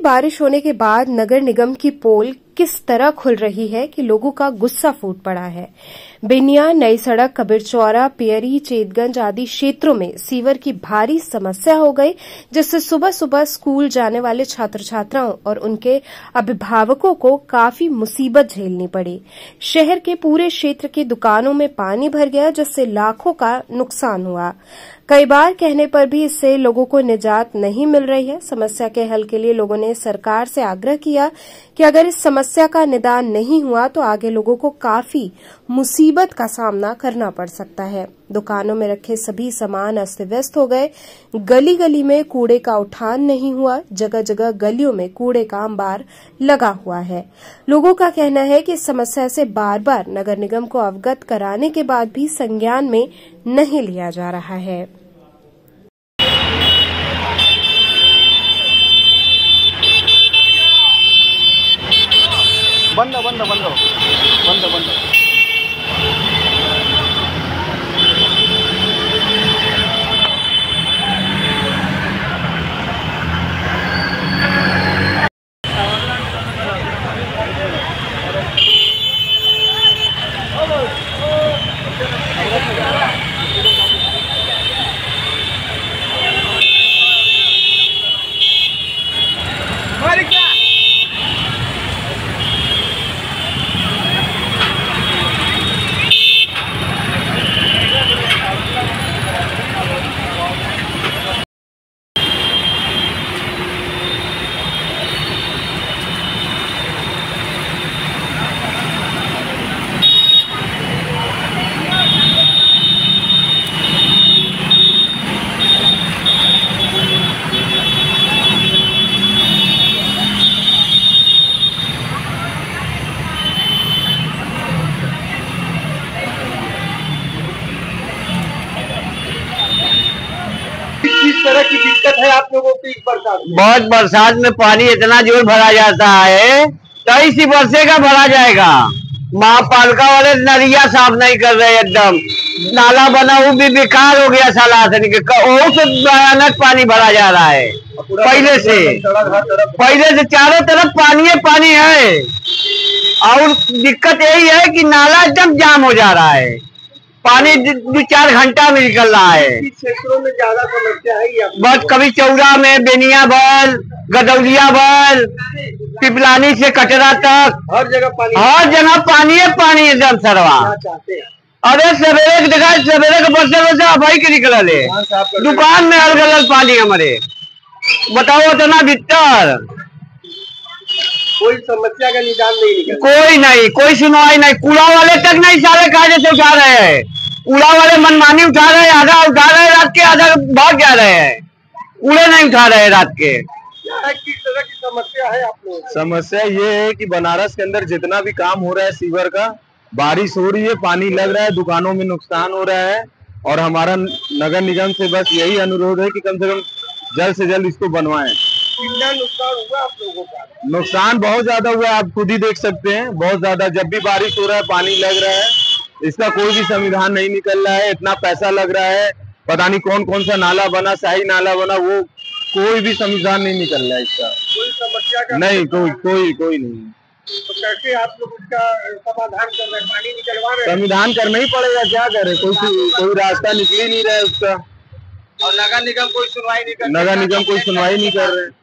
बारिश होने के बाद नगर निगम की पोल किस तरह खुल रही है कि लोगों का गुस्सा फूट पड़ा है। बेनिया, नई सड़क, कबीरचौरा, पियरी, चेतगंज आदि क्षेत्रों में सीवर की भारी समस्या हो गई, जिससे सुबह सुबह स्कूल जाने वाले छात्र छात्राओं और उनके अभिभावकों को काफी मुसीबत झेलनी पड़ी। शहर के पूरे क्षेत्र की दुकानों में पानी भर गया, जिससे लाखों का नुकसान हुआ। कई बार कहने पर भी इससे लोगों को निजात नहीं मिल रही है। समस्या के हल के लिए लोगों ने सरकार से आग्रह किया कि अगर इस समस्या का निदान नहीं हुआ तो आगे लोगों को काफी मुसीबत का सामना करना पड़ सकता है। दुकानों में रखे सभी सामान अस्त व्यस्त हो गए। गली गली में कूड़े का उठान नहीं हुआ। जगह जगह गलियों में कूड़े का अंबार लगा हुआ है। लोगों का कहना है कि इस समस्या से बार बार नगर निगम को अवगत कराने के बाद भी संज्ञान में नहीं लिया जा रहा है। बंद बंद बंद बंद बंद किस तरह की दिक्कत है आप लोगों को इस बरसात में? बहुत बरसात में पानी इतना जोर भरा जाता है, 23 वर्षे का भरा जाएगा। महापालिका वाले नलिया साफ नहीं कर रहे, एकदम नाला बना वो भी बेकार हो गया साला से भयानक पानी भरा जा रहा है। पहले से चारों तरफ पानी है और दिक्कत यही है कि नाला एकदम जाम हो जा रहा है। पानी 2-4 घंटा में निकल रहा है। क्षेत्रों में ज्यादा समस्या है बस कभी चौरा में, बेनिया बल, गदौलिया बल, पिपलानी से कटरा तक हर जगह पानी है पानी एकदम सरवा। अरे सवेरे के बरसे अभाई के निकल है दुकान में अलग पानी हमारे। बताओ इतना भीतर कोई समस्या का निदान नहीं निकल, कोई सुनवाई नहीं। कूड़ा वाले तक नहीं सारे कायदे से उठा रहे हैं। कूड़ा वाले मनमानी उठा रहे हैं, आधा उठा रहे हैं रात के, आधा भाग जा रहे हैं। कूड़े नहीं उठा रहे हैं रात के। किस तरह की समस्या है आप लोगों को? समस्या ये है कि बनारस के अंदर जितना भी काम हो रहा है सीवर का, बारिश हो रही है, पानी लग रहा है, दुकानों में नुकसान हो रहा है। और हमारा नगर निगम से बस यही अनुरोध है कि कम से कम जल्द से जल्द इसको बनवाएं। कितना नुकसान हुआ आप लोगों का? नुकसान बहुत ज्यादा हुआ है, आप खुद ही देख सकते हैं। बहुत ज्यादा, जब भी बारिश हो रहा है पानी लग रहा है, इसका कोई भी समाधान नहीं निकल रहा है। इतना पैसा लग रहा है, पता नहीं कौन कौन सा नाला बना, शाही नाला बना, वो कोई भी समाधान नहीं निकल रहा है इसका। कोई समस्या का नहीं, कोई नहीं। तो कैसे आप लोग उसका समाधान कर रहे हैं? पानी निकलवा रहे हैं? समाधान करना ही पड़ेगा, क्या करे, कोई रास्ता निकल ही नहीं रहा है उसका। और नगर निगम कोई सुनवाई नहीं कर नगर निगम कोई सुनवाई नहीं कर रहे हैं।